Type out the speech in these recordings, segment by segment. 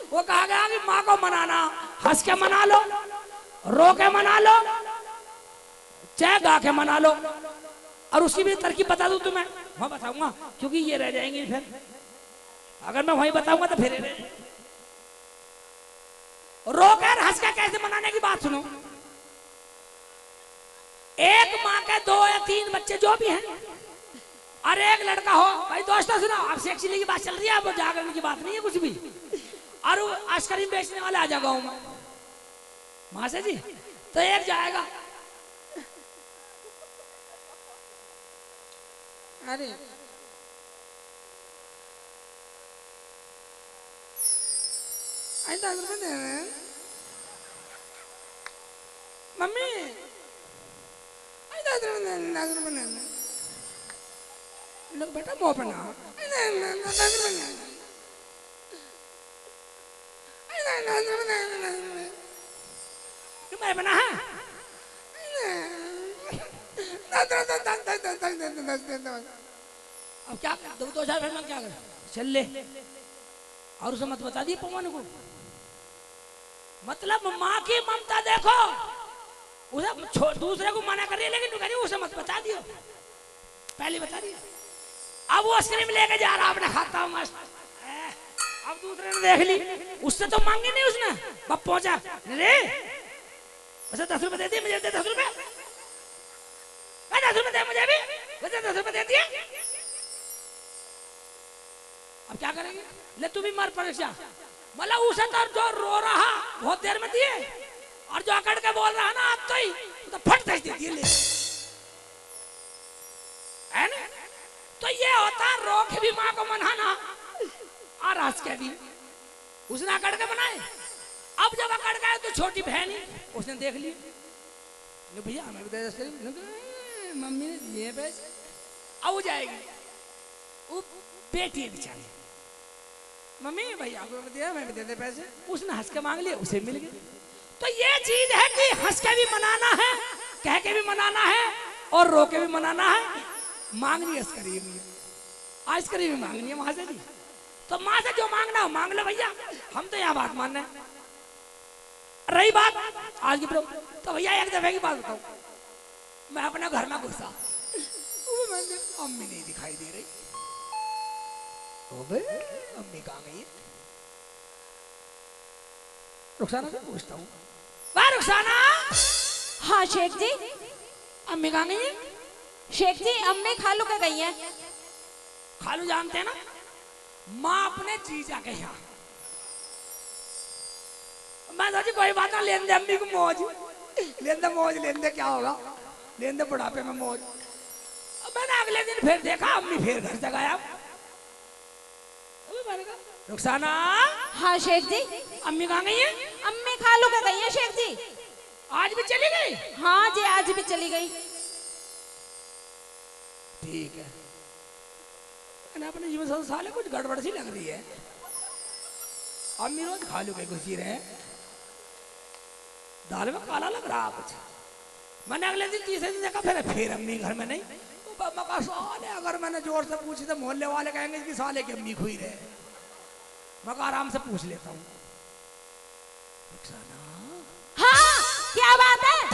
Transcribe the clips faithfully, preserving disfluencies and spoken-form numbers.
वो कहा गया कि माँ को मनाना हंस के मना लो, रो के मना लो, चाहे गा के मना लो। और उसकी भी तरकीब बता दूं तुम्हें, मैं बताऊंगा क्योंकि ये रह जाएंगी फिर, अगर मैं वहीं बताऊंगा तो फिर रो कर हंस के कैसे मनाने की बात सुनो। एक माँ के दो या तीन बच्चे जो भी हैं और एक लड़का हो, भाई दोस्तों सुनो, अब सेक्चुअली की बात चल रही है, अब जागरण की बात नहीं है कुछ भी। और आइसक्रीम बेचने वाले आ जा गाँव में वहां से जी, तो एक जाएगा, अरे दस रुपए दे रहे हैं मम्मी, दस रुपए दे दस रुपए दे लोग बेटा मुँह पे ना दस रुपए मैं बना है अब क्या दो दो हजार फिर मैं क्या कर चल ले। और उसे मत बता दिए पवन को, मतलब माँ की ममता देखो, उसे दूसरे को मना कर रही है लेकिन कह रही उसे मत बता दियो, पहले बता दिया। अब वो आइसक्रीम लेके जा रहा अपने खाता हूँ मस्त, अब दूसरे ने देख ली, उससे तो मांगी नहीं उसने, बब पहुंचा रे वैसे दस रुपए दे दिए मुझे, दे दस रुपए, दस रुपए दे मुझे भी, वैसे दस रुपए दे दिए। अब क्या करेंगे, ले तू भी मर परीक्षा, मतलब उसे तो जो रो रहा बहुत देर में दिए और जो अकड़ के बोल रहा ना अब तो ही तो फट दे दिए ले, है ना। तो ये होता रो के भी माँ को मनाना और हंस के भी, उसने अकड़ के बनाए। अब जब अकड़ गए तो छोटी बहन उसने देख ली, भैया हमें भी दे दे, मम्मी ने दिए पैसे, अब वो जाएगी, वो बेटी है बेचारी, मम्मी भैया को दिया मैं भी दे दे पैसे, उसने हंस के मांग लिया, उसे मिल गए। तो ये चीज है कि हंस के भी मनाना है, कह के भी मनाना है और रो के भी मनाना है। मांगनी आइसक्रीम, आइसक्रीम भी मांगनी है वहां से भी, तो माँ से जो मांगना हो मांग लो भैया, हम तो यहाँ बात मानना है। रही बात आज की प्रॉब्लम, तो भैया एक दफे की बात बताऊं, मैं अपने घर में घुसा, अम्मी नहीं दिखाई दे रही, ओबे अम्मी कहाँ गई है, रुखसाना से पूछता हूँ, वाह रुखसाना। हाँ शेख जी। अम्मी कहाँ गई है? शेख जी अम्मी खालू के गई है। खालू जानते हैं ना, माँ अपने जीजा के यहाँ, मैं सोची कोई बात ना, लेन दे अम्मी को मौज, लेन दे मौज, लेन दे क्या होगा, लेन दे बुढ़ापे में मौज। मैंने अगले दिन फिर देखा अम्मी फिर घर से गायब। रुखसाना। हाँ शेख जी। अम्मी कहाँ गई है? अम्मी खालू के गई है शेख जी। आज भी चली गई? हाँ जी आज भी चली गई। ठीक है, अपने जीवन से साले कुछ गड़बड़ सी लग रही है, अम्मी रोज खालू के घुसी रहे, दाल में काला लग रहा कुछ। मैंने अगले दिन तीसरे दिन देखा, फिर फिर अम्मी घर में नहीं, तो साले अगर मैंने जोर से पूछी तो मोहल्ले वाले कहेंगे कि साले की अम्मी खुई रहे, मैं आराम से पूछ लेता हूँ। हाँ क्या बात है?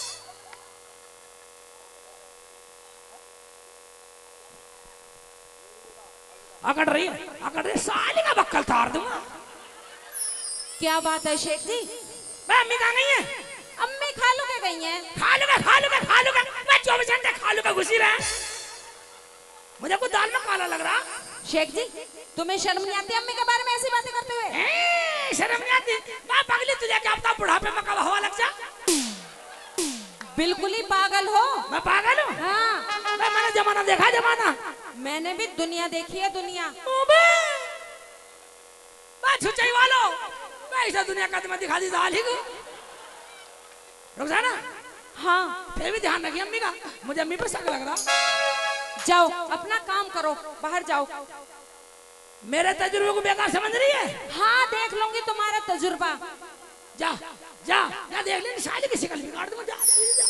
अकड़ रही है, अकड़ रही, साले का बक्कल तार दूंगा। क्या बात है शेख जी? मैं अम्मी कहाँ गई है? अम्मी खालू के गई हैं। खालू का खालू का खालू का मैं चौबीस घंटे खालू का घुसी रहा, मुझे कुछ दाल में काला लग रहा। शेख जी तुम्हें शर्म नहीं आती अम्मी के बारे में ऐसी बातें करते हुए? ए, शर्म नहीं आती? मैं पगली, तुझे क्या पता बुढ़ापे में कब हवा लग जा। बिल्कुल ही पागल हो। मैं पागल हूँ? हाँ। मैं मैंने जमाना देखा, जमाना मैंने भी दुनिया देखी है, दुनिया। मैं छुचाई वालों, मैं ऐसा दुनिया का तुम्हें दिखा दी दाल ही को। रुखसाना। हाँ। फिर भी ध्यान रखिए अम्मी का, मुझे अम्मी पर शक लग रहा। जाओ अपना काम करो, बाहर जाओ। मेरे तजुर्बे को बेकार समझ रही है? हाँ देख लूंगी तुम्हारा तजुर्बा। जा जा जा देख ले, शादी की शिकल बिगाड़ दूंगा। जा, जा।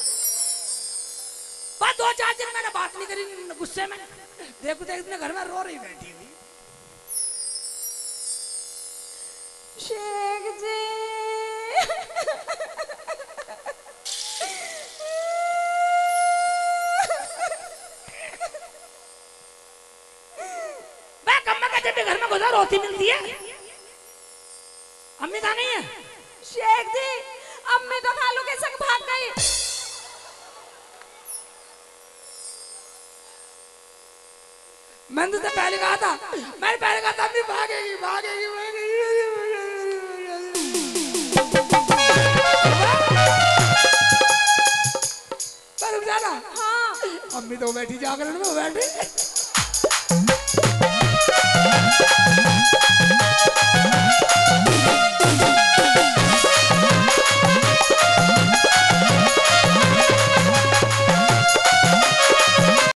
बस दो चार दिन मैंने बात नहीं करी गुस्से में, देखो देख इतने घर में रो रही बैठी हुई। शेख जी वह कम्मा का जब भी घर में घुसा रोटी मिलती है। अम्मी कहाँ गई है? शेख जी अम्मी तो खालू के संग भाग गई। मैंने तो पहले कहा था, मैंने पहले कहा था अम्मी भागेगी भागेगी भागेगी। पर रुक जाना। हाँ अम्मी तो बैठी जागरण में बैठी।